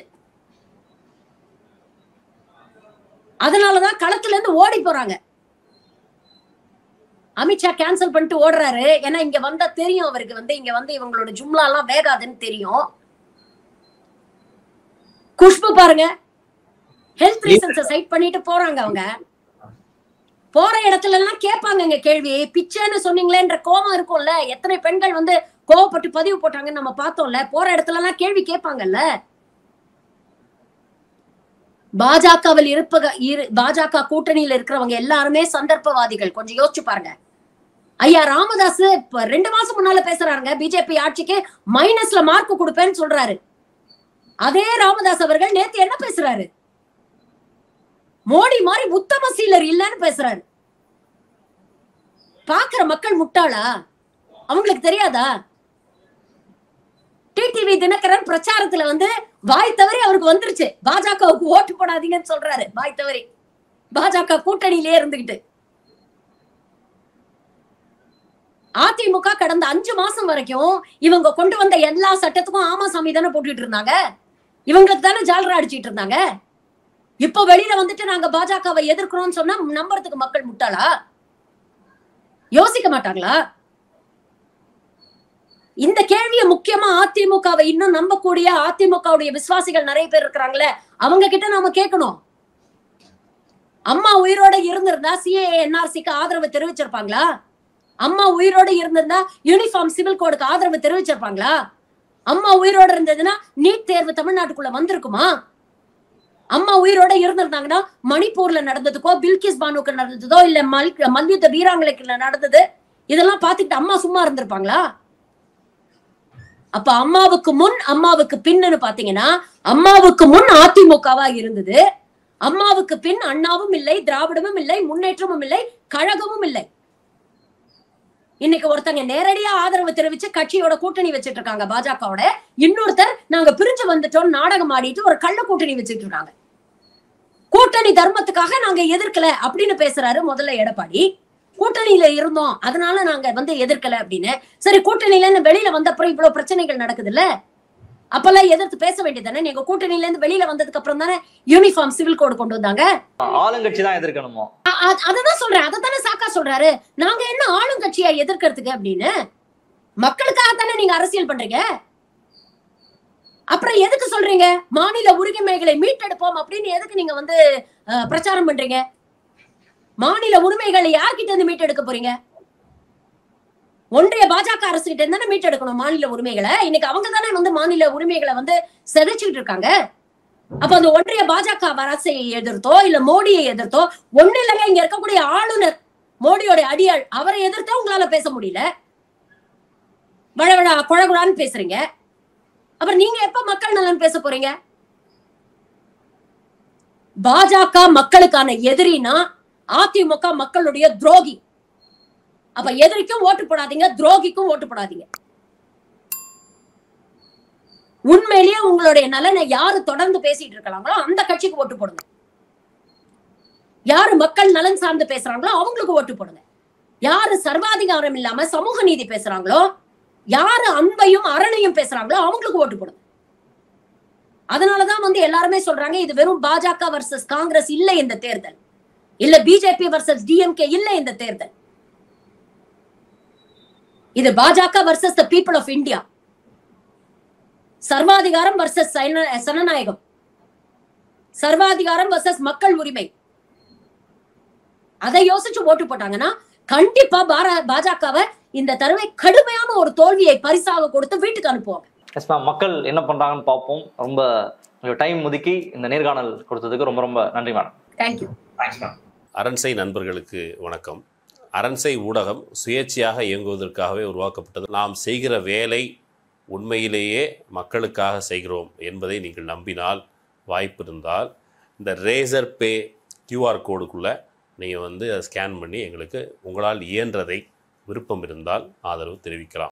அதனாலதான் களத்துல இருந்து ஓடி போறாங்க. அமித்ஷா கேன்சல் பண்ணிட்டு ஓடுறாரு. ஏன்னா இங்க வந்தா தெரியும் அவருக்கு வந்து இங்க வந்து இவங்களோட ஜும்லா எல்லாம் வேகாதுன்னு தெரியும். குஷ்பு பாருங்க, ஹெல்த் ரீசன்ஸை சைட் பண்ணிட்டு போறாங்க. அவங்க போற இடத்துல எல்லாம் கேட்பாங்க கேள்வி. பிச்சைன்னு சொன்னீங்களேன்ற கோபம் இருக்கும்ல, எத்தனை பெண்கள் வந்து கோவப்பட்டு பதிவு போட்டாங்கன்னு நம்ம பார்த்தோம்ல. போற இடத்துல எல்லாம் கேள்வி கேட்பாங்கல்ல. பாஜகவில் இருப்ப பாஜக கூட்டணியில இருக்கிறவங்க எல்லாருமே சந்தர்ப்பவாதிகள். கொஞ்சம் யோசிச்சு பாருங்க. ஐயா ராமதாஸ் ரெண்டு மாசம் முன்னால பேசுறாங்க, பிஜேபி ஆட்சிக்கு மைனஸ்ல மார்க் கொடுப்பேன்னு சொல்றாரு. அதே ராமதாஸ் அவர்கள் நேத்து என்ன பேசுறாரு? மோடி மாதிரி உத்தம சீலர் இல்லன்னு பேசுறாரு. பாக்குற மக்கள் முட்டாளா? அவங்களுக்கு தெரியாதா? டிடிவி தினகரன் பிரச்சாரத்துல வந்து வாய் தவறி அவருக்கு வந்துருச்சு, பாஜகவுக்கு ஓட்டு போடாதீங்கன்னு சொல்றாரு. வாய் தவறி பாஜக கூட்டணியிலே இருந்துகிட்டு. அதிமுக கடந்த அஞ்சு மாசம் வரைக்கும் இவங்க கொண்டு வந்த எல்லா சட்டத்துக்கும் ஆமா சாமி தானே போட்டுட்டு இருந்தாங்க. இவங்களுக்கு தானே ஜாலரா அடிச்சிட்டு இருந்தாங்க. இப்ப வெளியில வந்துட்டு நாங்க பாஜகவை எதிர்க்கிறோம்னு சொன்னா நம்புறதுக்கு மக்கள் முட்டாளா? யோசிக்க மாட்டாங்களா? இந்த கேள்வியை முக்கியமா அதிமுகவை இன்னும் நம்பக்கூடிய அதிமுகவுடைய விசுவாசிகள் நிறைய பேர் இருக்கிறாங்களே, அவங்க கிட்ட நாம கேட்கணும். அம்மா உயிரோட இருந்திருந்தா சிஏஏ என்ஆர்சிக்கு ஆதரவு தெரிவிச்சிருப்பாங்களா? அம்மா உயிரோட இருந்திருந்தா யூனிஃபார்ம் சிவில் கோடுக்கு ஆதரவு தெரிவிச்சிருப்பாங்களா? அம்மா உயிரோட இருந்ததுன்னா நீட் தேர்வு தமிழ்நாட்டுக்குள்ள வந்திருக்குமா? அம்மா உயிரோட இருந்திருந்தாங்கன்னா மணிப்பூர்ல நடந்ததுக்கோ பில்கிஸ் பானுக்கு நடந்ததோ இல்ல மல் மல்யுத்த வீராங்களுக்கு நடந்தது இதெல்லாம் பார்த்துட்டு அம்மா சும்மா இருந்திருப்பாங்களா? அப்ப அம்மாவுக்கு முன் அம்மாவுக்கு பின்னு பாத்தீங்கன்னா அம்மாவுக்கு முன் அதிமுகவா இருந்தது, அம்மாவுக்கு பின் அண்ணாவும் இல்லை, திராவிடமும் இல்லை, முன்னேற்றமும் இல்லை, கழகமும் இல்லை. இன்னைக்கு ஒருத்தங்க நேரடியா ஆதரவு தெரிவிச்சு கட்சியோட கூட்டணி வச்சிட்டு இருக்காங்க பாஜகவோட. இன்னொருத்தர் நாங்க பிரிஞ்சு வந்துட்டோம் நாடகம் ஆடிட்டு ஒரு கள்ள கூட்டணி வச்சிட்டு இருக்காங்க. கூட்டணி தர்மத்துக்காக நாங்க எதிர்க்கல அப்படின்னு பேசுறாரு முதல்ல எடப்பாடி. கூட்டணியில இருந்தோம் அதனால நாங்க வந்து எதிர்க்கல அப்படின்னு. சரி, கூட்டணியில வெளியில வந்த அப்புறம் இவ்வளவு பிரச்சனைகள் நடக்குது இல்ல, அப்பெல்லாம் எதிர்த்து பேச வேண்டியதானே? நீங்க கூட்டணியில இருந்து வெளியில வந்ததுக்கு அப்புறம் தானே யூனிஃபார்ம் சிவில் கோடு கொண்டு வந்தாங்க. ஆளுங்கட்சி தான் எதிர்க்கணுமோ? அததான் சொல்றேன், அதத்தானே சாக்கா சொல்றாரு. நாங்க என்ன ஆளுங்கட்சியா எதிர்க்கிறதுக்கு அப்படின்னு? மக்களுக்காக தானே நீங்க அரசியல் பண்றீங்க. அப்புறம் எதுக்கு சொல்றீங்க மாநில உரிமைகளை மீட்டெடுப்போம் அப்படின்னு? எதுக்கு நீங்க வந்து பிரச்சாரம் பண்றீங்க? மாநில உரிமைகளை யார்கிட்ட இருந்து மீட்டெடுக்க போறீங்க? ஒன்றிய பாஜக அரசு கிட்ட இருந்தானே மீட்டெடுக்கணும் மாநில உரிமைகளை. இன்னைக்கு அவங்க தானே வந்து மாநில உரிமைகளை வந்து சிதைச்சுட்டு இருக்காங்க. அப்ப அந்த ஒன்றிய பாஜக அரசை எதிர்த்தோ இல்ல மோடியை எதிர்த்தோ ஒண்ணு இல்லைங்க. இங்க இருக்கக்கூடிய ஆளுநர் மோடியோட அடியாள் அவரை எதிர்த்தோ உங்களால பேச முடியல. வழவழா குழகுழான்னு பேசுறீங்க. அப்புறம் நீங்க எப்ப மக்கள் நலன் பேச போறீங்க? பாஜக மக்களுக்கான எதிரினா அதிமுக மக்களுடைய துரோகி. அப்ப எதிரிக்கும் ஓட்டு போடாதீங்க, துரோகிக்கும் ஓட்டு போடாதீங்க. உண்மையிலேயே உங்களுடைய நலனை யாரு தொடர்ந்து பேசிட்டு இருக்காங்களோ அந்த கட்சிக்கு ஓட்டு போடுங்க. யாரு மக்கள் நலன் சார்ந்து பேசுறாங்களோ அவங்களுக்கு ஓட்டு போடுங்க. யாரு சர்வாதிகாரம் இல்லாம சமூக நீதி பேசுறாங்களோ, யாரு அன்பையும் அரணையும் பேசுறாங்களோ அவங்களுக்கு ஓட்டு போடுங்க. அதனாலதான் வந்து எல்லாருமே சொல்றாங்க இது வெறும் பாஜக வர்சஸ் காங்கிரஸ் இல்ல இந்த தேர்தல், இல்ல பிஜேபி வர்சஸ் டிஎம்கே இல்ல இந்த தேர்தல். இது Bajaka versus the people of India. சர்வாதிகாரம் வர்சஸ் சனநாயகம், சர்வாதிகாரம் வர்சஸ் மக்கள் உரிமை. அதை யோசிச்சு ஓட்டு போட்டாங்கன்னா கண்டிப்பா பாஜகவை இந்த தடவை கடுமையான ஒரு தோல்வியை பரிசாக கொடுத்து வீட்டுக்கு அனுப்புவாங்க. மக்கள் என்ன பண்றாங்கன்னு பார்ப்போம். ரொம்ப டைம் ஒதுக்கி இந்த நேர்காணல் கொடுத்ததுக்கு ரொம்ப ரொம்ப நன்றி மேடம். தேங்க்யூ. அரண்சை நண்பர்களுக்கு வணக்கம். அரண்சை ஊடகம் சுயேட்சையாக இயங்குவதற்காகவே உருவாக்கப்பட்டது. நாம் செய்கிற வேலை உண்மையிலேயே மக்களுக்காக செய்கிறோம் என்பதை நீங்கள் நம்பினால், வாய்ப்பு இருந்தால் இந்த ரேசர் பே கியூஆர் கோடுக்குள்ளே நீங்கள் வந்து அதை ஸ்கேன் பண்ணி எங்களுக்கு உங்களால் இயன்றதை விருப்பம் இருந்தால் ஆதரவு தெரிவிக்கலாம்.